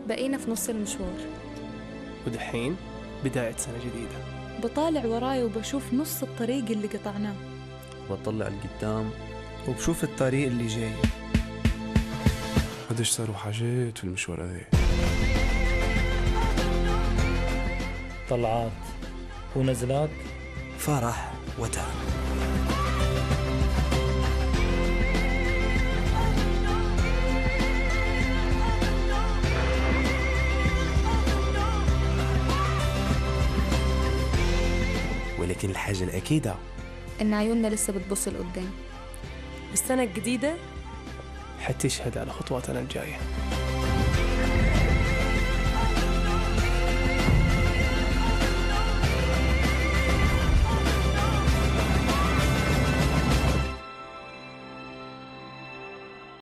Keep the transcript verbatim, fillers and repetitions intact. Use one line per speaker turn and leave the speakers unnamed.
بقينا في نص المشوار،
ودحين بداية سنة جديدة.
بطالع وراي وبشوف نص الطريق اللي قطعناه،
وبطلع لقدام
وبشوف الطريق اللي جاي.
قديش صاروا حاجات في المشوار هذا،
طلعات ونزلات،
فرح وتعب. ولكن الحاجة الأكيدة
إن عيوننا لسه بتبص لقدام.
والسنة الجديدة
حتشهد على خطواتنا الجاية.